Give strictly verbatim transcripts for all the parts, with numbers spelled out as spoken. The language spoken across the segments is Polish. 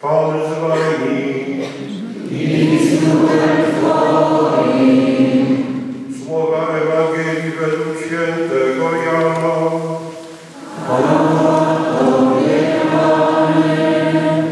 Pan z wami i z duchem Twoim. Słowa Ewangelii według świętego Jana. Chwała Tobie, Panie.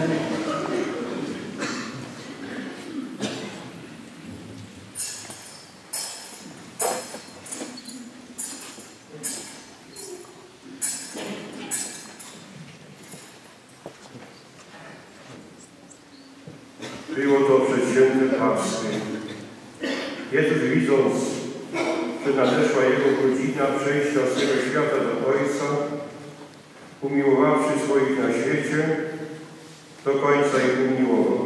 Było to przed świętem Paschy. Jezus, widząc, że nadeszła Jego godzina przejścia z tego świata do Ojca, umiłowawszy swoich na świecie, do końca ich umiłował.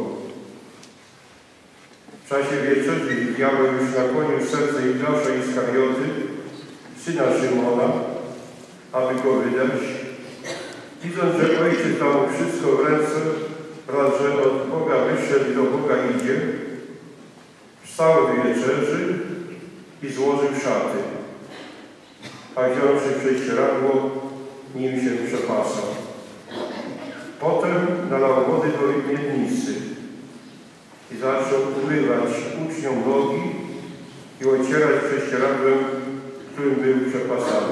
W czasie wieczerzy diabeł już nakłonił serce Judasza Iskarioty, syna Szymona, aby go wydać. Widząc, że Ojciec dał mu wszystko w ręce, raz, że od Boga wyszedł i do Boga idzie, wstał do wieczerzy i złożył szaty, a wziąwszy prześcieradło, nim się przepasał. Potem nalał wody do miednicy i zaczął umywać uczniom nogi i ocierać prześcieradłem, którym był przepasany.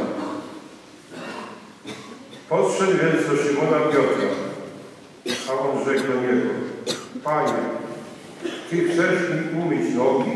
Podszedł więc do Szymona Piotra, a on rzekł do niego: Panie, Ty chcesz mi umyć nogi?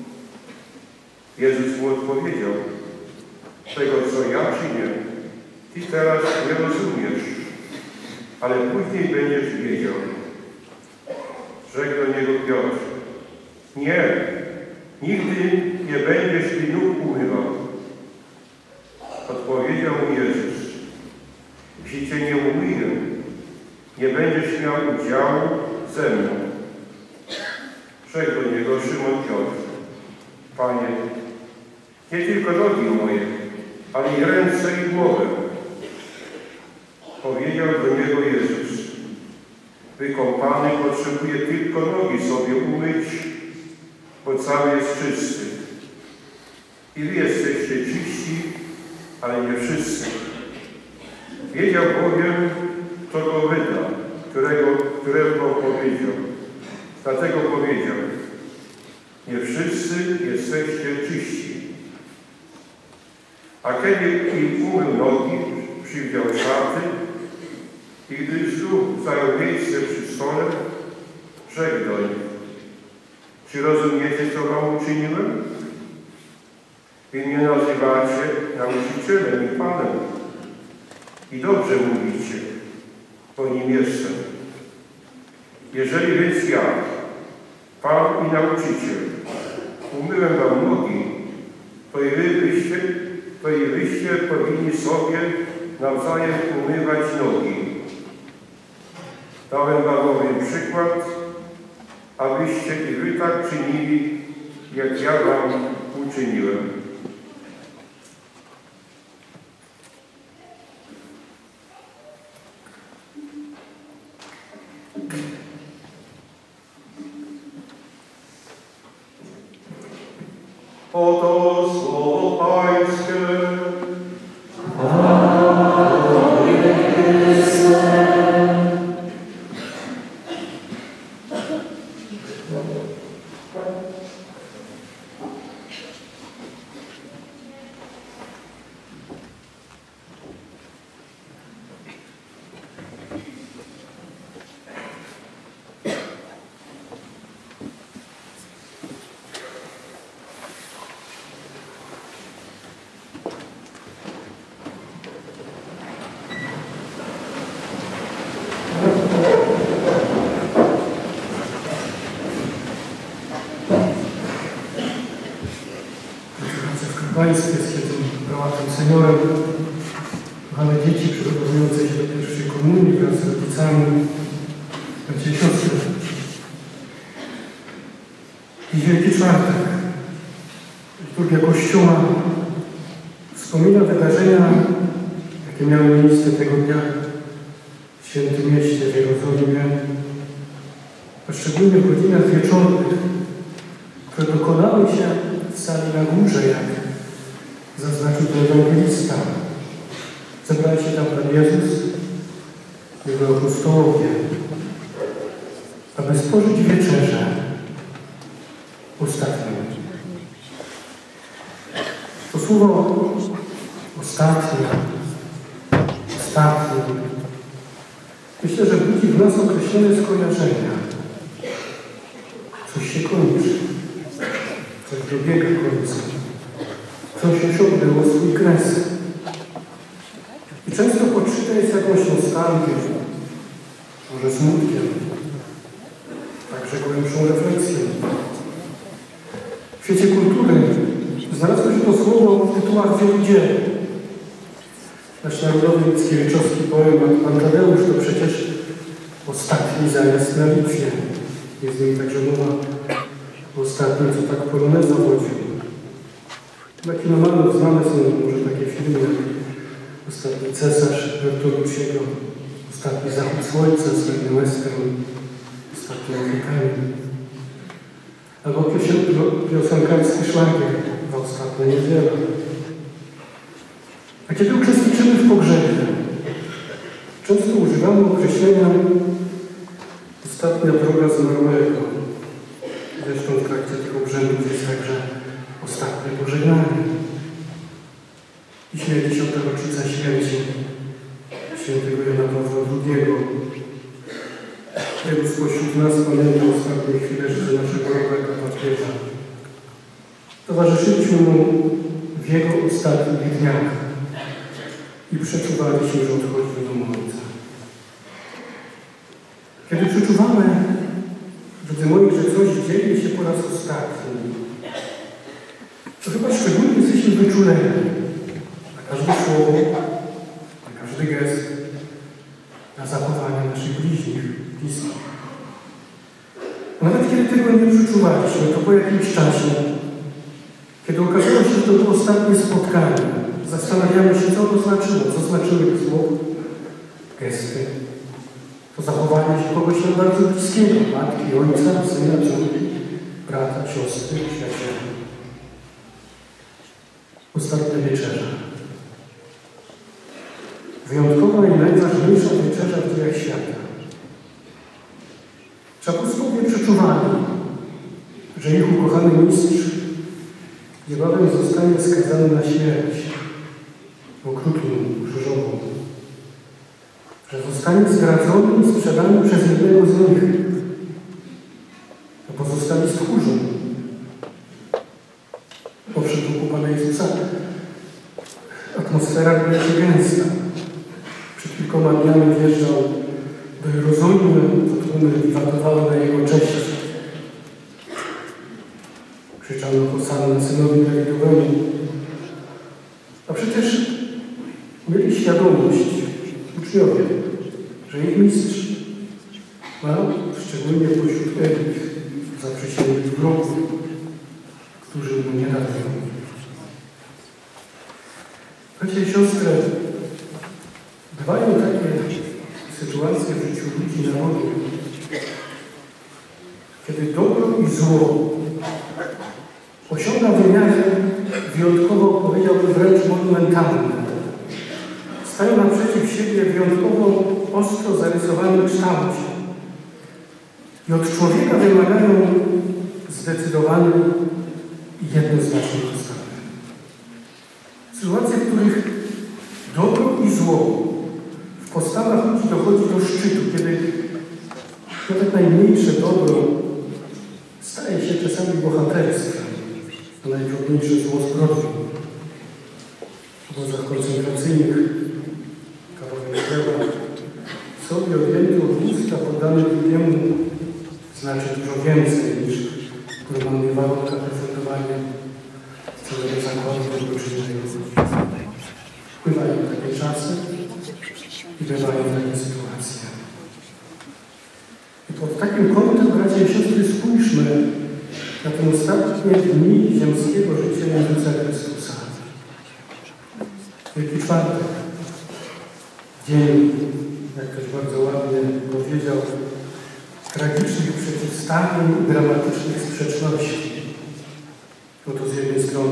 Jezus mu odpowiedział: Tego, co ja czynię, Ty teraz nie rozumiesz, ale później będziesz wiedział. Rzekł do niego Piotr: Nie, nigdy nie będziesz mi nóg umywał. Odpowiedział mu Jezus: Jeśli Cię nie umyję, nie będziesz miał udziału ze mną. Rzekł do niego Szymon Piotr: Panie, nie tylko nogi moje, ale i ręce i głowę. Powiedział do niego Jezus: Wykąpany potrzebuje tylko nogi sobie umyć, bo cały jest czysty. I wy jesteście czyści, ale nie wszyscy. Wiedział bowiem, kto go wyda, którego, którego powiedział. Dlatego powiedział: Nie wszyscy jesteście czyści. A kiedy im umył nogi, przywdział szaty i gdy znów zajął miejsce przy stole, rzekł do nich: Czy rozumiecie, co wam uczyniłem? Wy mnie nazywacie nauczycielem i Panem. I dobrze mówicie, bo nim jestem. Jeżeli więc ja, Pan i Nauczyciel, umyłem wam nogi, to i wy byście, to i wyście powinni sobie nawzajem umywać nogi. Dałem wam bowiem przykład, abyście i wy tak czynili, jak ja wam uczyniłem. Oto słowo Pańskie. Pańskie z świętym prałatem seniorem, kochane dzieci przygotowujące się do pierwszej komunii wraz z rodzicami, bracia i siostry. Dziś Wielki Czwartek. Liturgia Kościoła wspomina wydarzenia, jakie miały miejsce tego dnia w Świętym Mieście w Jerozolimie, a szczególnie w godzinach wieczornych, które dokonały się w sali na górze, jak zaznaczył to ewangelista. Zebrali się tam Pan Jezus, Jego apostołowie, spożyć wieczerzę ostatnią. To słowo ostatnie, ostatnie, myślę, że budzi w nas określone skojarzenia. Coś się kończy, coś dobiega końca, coś już odbyło swój kres. I często poczyta jest jakąś nostalgią, może smutkiem, także głębszą refleksją. W świecie kultury znalazło się to słowo w tytułach wielu dzieł. Nasz narodowy Mickiewiczowski poemat Pan Tadeusz to przecież ostatni zajazd na Litwie. Jest w nim także mowa o ostatnim, co tak poloneza wodził. Dla kinomanów znane są może takie filmy jak Ostatni cesarz Bertolucciego, Ostatni zachód słońca, słynny western, Ostatni Afrykanin. Albo piosenkarski szlagier w Ostatnia niedziela. A kiedy uczestniczymy w pogrzebie, często używamy określenia ostatnia droga zmarłego. Zresztą w trakcie tych obrzędów jest także ostatnie pożegnanie. Dzisiaj dziesiąta rocznica śmierci świętego Jana Pawła drugiego. Wielu spośród nas pamięta ostatnie chwile życia naszego nowego papieża. Towarzyszyliśmy mu w jego ostatnich dniach i przeczuwaliśmy, że odchodzi do domu Ojca. Kiedy przeczuwamy, drodzy moi, że coś dzieje się po raz ostatni, to chyba szczególnie jesteśmy wyczuleni na każde słowo, na każdy gest, na zachowanie naszych bliźnich, bliskich. Nawet kiedy tego nie przeczuwaliśmy, to po jakimś czasie, kiedy okazało się, że to było ostatnie spotkanie, zastanawiamy się, co to znaczyło, co znaczyły słowa, gesty, to zachowanie się kogoś nam bardzo bliskiego, matki, ojca, syna, córki, brata, siostry, przyjaciela. Ostatnia wieczerza. Wyjątkowa i najważniejsza wieczerza w dziejach świata. Czy apostołowie przeczuwali, że ich ukochany mistrz niebawem zostanie skazany na śmierć okrutną, krzyżową, że zostanie zdradzony i sprzedany przez jednego z nich, a pozostali stchórzą. Po przybytku Pana Jezusa atmosfera była się gęsta. Przed kilkoma dniami wjeżdżał do Jerozolimy, to tłumy wiwatowały na jego cześć. Krzyczano Hosanna synowi Dawidowemu. A przecież mieli świadomość uczniowie, że ich mistrz ma, szczególnie pośród elit, zaprzysięgłych wrogów, którzy mu nie radują. Bracia i siostry, bywają takie sytuacje w życiu ludzi, narodu, kiedy dobro i zło osiąga wymiary wyjątkowo, powiedziałbym, wręcz monumentalne. Stają naprzeciw siebie wyjątkowo ostro zarysowanym kształcie i od człowieka wymagają zdecydowanej i jednoznacznej postawy. Sytuacje, w których dobro i zło w postawach ludzi dochodzi do szczytu, kiedy nawet najmniejsze dobro staje się czasami bohaterstwem, a najdrobniejsze zło zbrodnią. W obozach koncentracyjnych kawałek chleba sobie odjęty od usta poddany drugiemu znaczy dużo więcej niż w normalnych warunkach refundowania całego zakładu wypoczynnego. Wpływają takie czasy i bywają takie sytuacje. I pod takim kątem, bracia i siostry, spójrzmy na te ostatnie dni ziemskiego życia Jezusa Chrystusa. Wielki Czwartek, dzień, jak ktoś bardzo ładnie powiedział, tragicznych przeciwstawień i dramatycznych sprzeczności. No to z jednej strony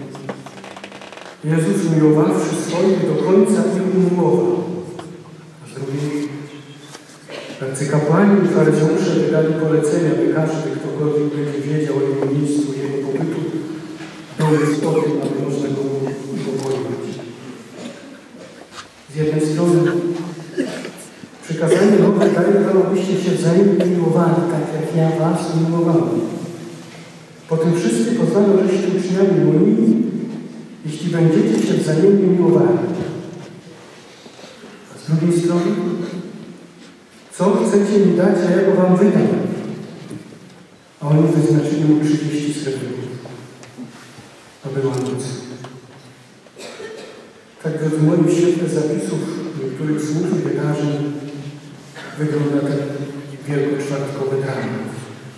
Jezus, miłowawszy swoich, do końca ich umiłował, a z drugiej Arcykapłani i faryzeusze wydali polecenia, by każdy, ktokolwiek będzie wiedział o jego miejscu, jego pobytu, doniósł o tym, aby można go upokorzyć. Z jednej strony przykazanie nowe daje wam, abyście się wzajemnie miłowali, tak jak ja was miłowałem. Potem wszyscy poznają, żeście uczniami moimi, jeśli będziecie się wzajemnie miłowali. A z drugiej strony, co chcecie mi dać, a ja go wam wydam? A oni wyznaczyli mu trzydzieści srebrów, aby łańcuch. Tak więc w moim świetle zapisów niektórych słów i wydarzeń wygląda ten wielkoczwartkowy dramat.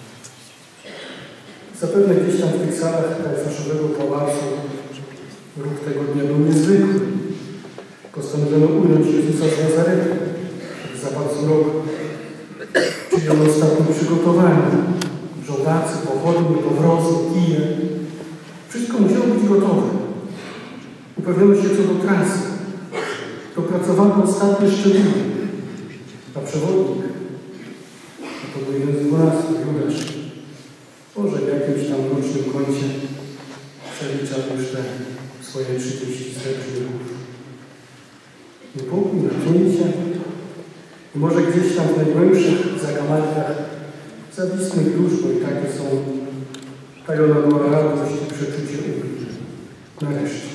Zapewne gdzieś tam w tych salach Kajfaszowego Pałacu ruch tego dnia był niezwykły. Postanowiono ująć Jezusa z Nazaretu. Zapadł zmrok, czyli on ostatnio przygotowany. Żołdacy, pochodnie, powrozy, kije. Wszystko musiało być gotowe. Upewniono się co do trasy. Dopracowano ostatnie szczegóły. A przewodnik, a to był jeden z dwunastu, Judasz, może w jakimś tam rocznym kącie przeliczał już te swoje trzydzieści srebrników. Niepokój, napięcie i może gdzieś tam w najgłębszych zakamarkach zawistnych dusz, bo i takie są, tajona była radość i przeczucie ulgi. Nareszcie.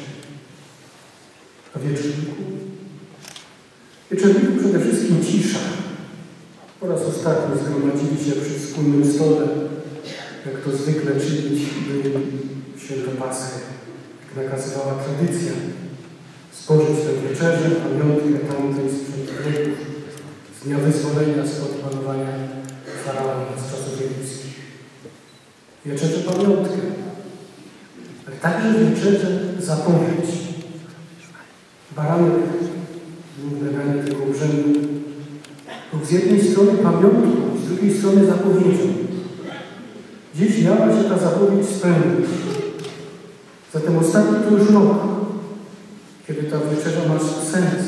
A wieczorniku? Wieczorniku przede wszystkim cisza. Po raz ostatni zgromadzili się przy wspólnym stole, jak to zwykle czynić byli w święto Paschy, jak nakazywała tradycja. Spożyć tę wieczerzę, pamiątkę tamtej sprzed wieków, z dnia wyzwolenia spod panowania faraona z czasów egipskich. Wieczerzę pamiątkę, ale także wieczerzę zapowiedź. Baranek, główne danie tego urzędu, był z jednej strony pamiątką, z drugiej strony zapowiedzią. Dziś miała się ta zapowiedź spełnić. Zatem ostatni to już rok, kiedy ta wieczerza ma sens.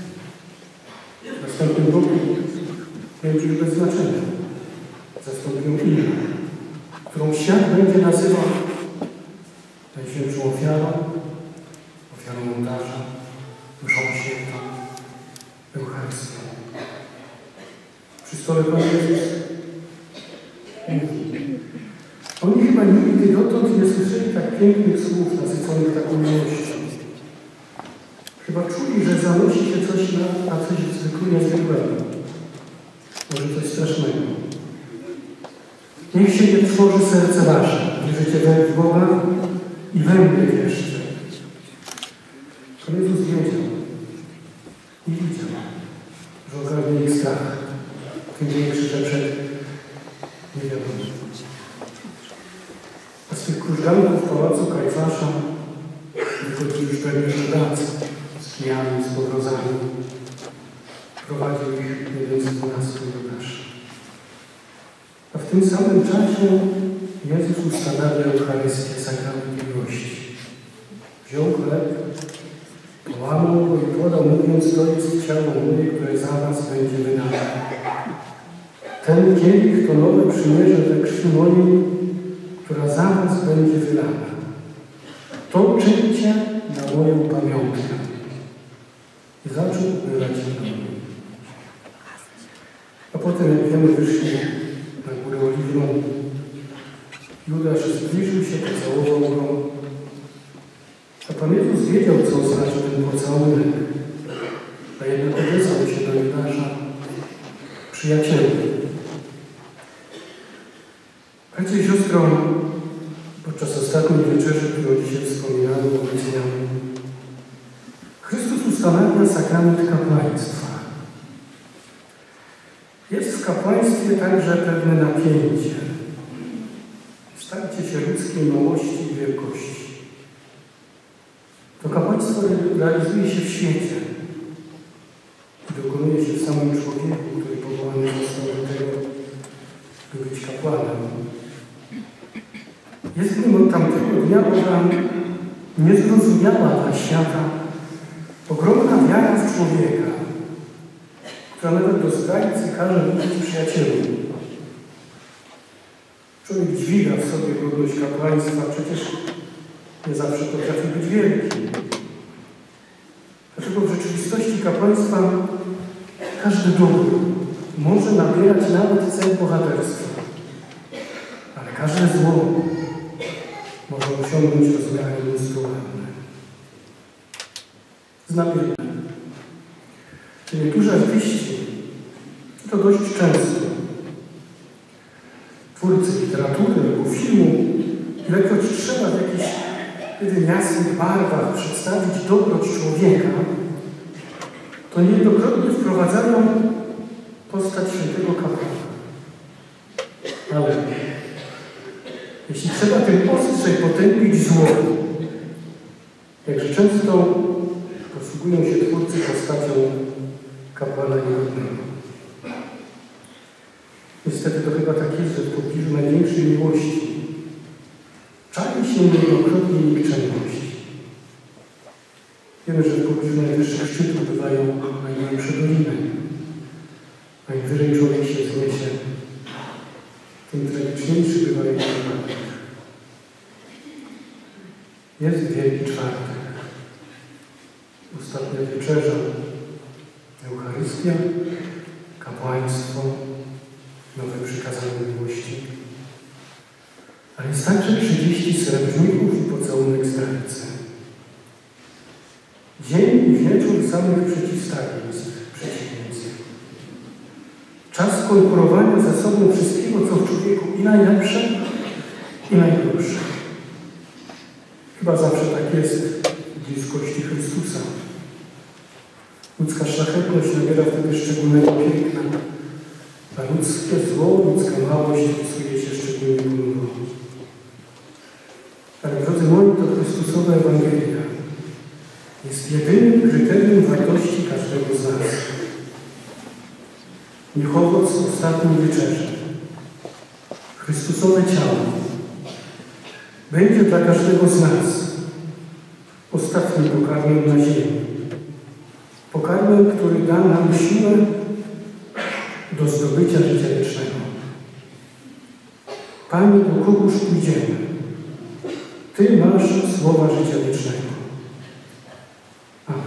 W następnym roku będzie już bez znaczenia. Zastąpią inną, którą świat będzie nazywał najświętszą ofiarą, ofiarą ołtarza, mszą świętą, Eucharystią. Przy stole Pan Jezus mówi. Oni chyba nigdy dotąd nie słyszeli tak pięknych słów nasyconych taką miłością. Chyba czuli, że zanosi się coś na, na coś zwykle niezwykłego. Może coś strasznego. Niech się nie trwoży serce wasze. Wierzycie we w Boga i we mnie wierzcie. Pan Jezus wiedział i widział, że ogarnie ich strach. Tym większy, że przed niewiadomym. A z tych krużganków w pałacu Kajfasza wychodzili już pewnie żołdacy z kijami, z pogrozami. Prowadził ich jeden z dwunastu Judaszy. A w tym samym czasie Jezus ustanawia Eucharystię, sakrament miłości. Wziął chleb, połamał go i podał, mówiąc, to jest ciało moje, które za was będzie wydane. Ten kielich to nowe przymierze we krwi mojej, która za was będzie wylana. To czyńcie na moją pamiątkę. I zaczął wybrać się. A potem, jak wiemy, wyszli na górę Oliwną. Judasz zbliżył się, pocałował go. A Pan Jezus wiedział, co oznacza ten pocałunek. A jednak odezwał się do Judasza: przyjacielu. Bracie i siostro, podczas ostatniej wieczerzy, którą dzisiaj wspominamy, obecniamy, Chrystus ustanawia sakrament kapłaństwa. Jest w kapłaństwie także pewne napięcie. Starcie się ludzkiej małości i wielkości. To kapłaństwo realizuje się w świecie i dokonuje się w samym człowieku, który powołany został do tego, by być kapłanem. Jest w nim od tamtego dnia Boga niezrozumiała dla świata ogromna wiara w człowieka, która nawet do zdrajcy każe być przyjacielem. Człowiek dźwiga w sobie godność kapłaństwa, przecież nie zawsze potrafi być wielki. Dlatego w rzeczywistości kapłaństwa każdy dobro może nabierać nawet cel bohaterstwa, ale każde zło może osiągnąć rozmiary monstrualne. Znamienne. Niektórzy artyści, to dość często, twórcy literatury albo filmu, ilekroć trzeba w jakichś wtedy jasnych barwach przedstawić dobroć człowieka, to niejednokrotnie wprowadzają postać świętego kapłana. Ale jeśli trzeba tym ostrzej potępić zło, jakże często posługują się twórcy postacią kapłana niegodnego. Niestety to chyba tak jest, że w pobliżu największej miłości czai się niejednokrotnie nikczemność. Wiemy, że w pobliżu najwyższych szczytów bywają najgłębsze doliny. A im wyżej człowiek się wzniesie, tym tragiczniejszy bywa jego wypadek. Jest Wielki Czwartek. Ostatnia wieczerza, Eucharystia, kapłaństwo, nowe przykazanie miłości. Ale jest także trzydzieści srebrników i pocałunek zdrajcy. Dzień i wieczór samych przeciwstawieństw, przeciwieństw. Czas konkurowania ze sobą wszystkiego, co w człowieku i najlepsze, i najgorsze. Chyba zawsze tak jest w bliskości Chrystusa. Ludzka szlachetność nabiera wtedy szczególnego piękna, a ludzkie zło, ludzka małość wpisuje się szczególnie ponuro. Ale drodzy moi, to Chrystusowa Ewangelia jest jedynym kryterium wartości każdego z nas. Niech owoc ostatniej wieczerzy, Chrystusowe ciało, będzie dla każdego z nas ostatnim pokarmem na ziemi. Pokarmem, który da nam siłę do zdobycia życia wiecznego. Panie, do kogóż pójdziemy? Ty masz słowa życia wiecznego. Amen.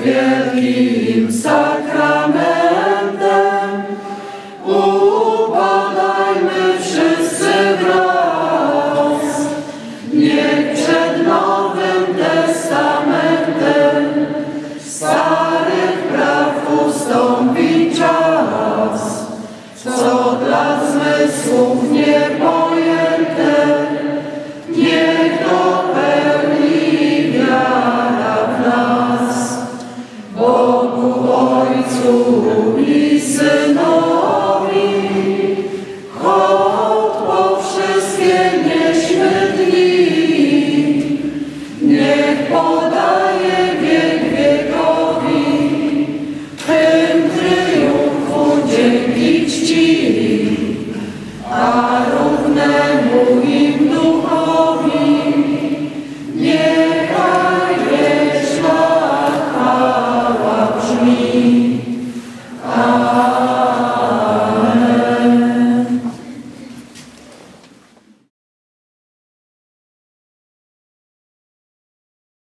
wielkim sakramentem upadajmy wszyscy wraz. Niech przed Nowym Testamentem starych praw ustąpi czas, co dla zmysłów nie